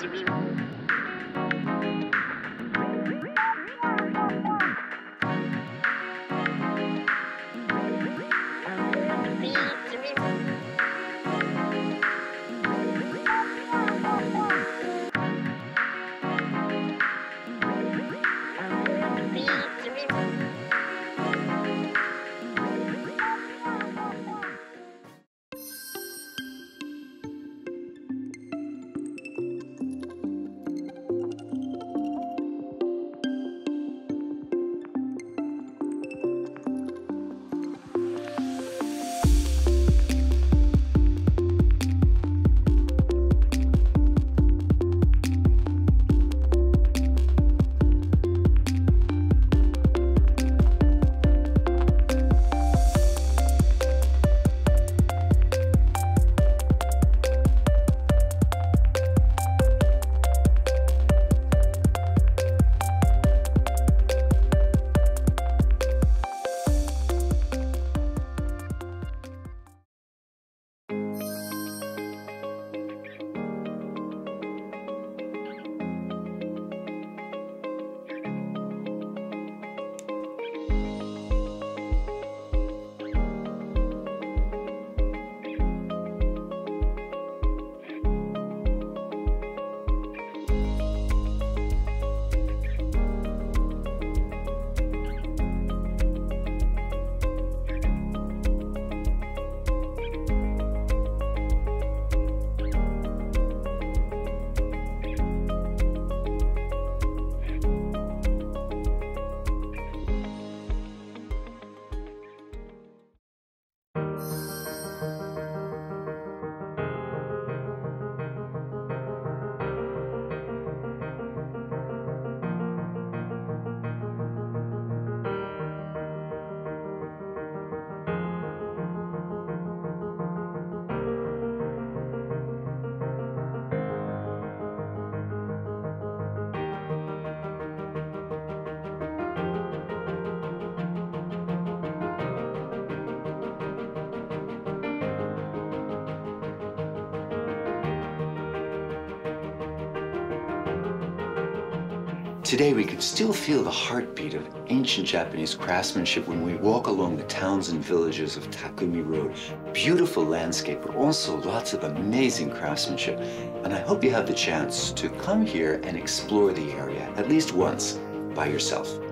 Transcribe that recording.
Today, we can still feel the heartbeat of ancient Japanese craftsmanship when we walk along the towns and villages of Takumi Road. Beautiful landscape, but also lots of amazing craftsmanship. And I hope you have the chance to come here and explore the area at least once by yourself.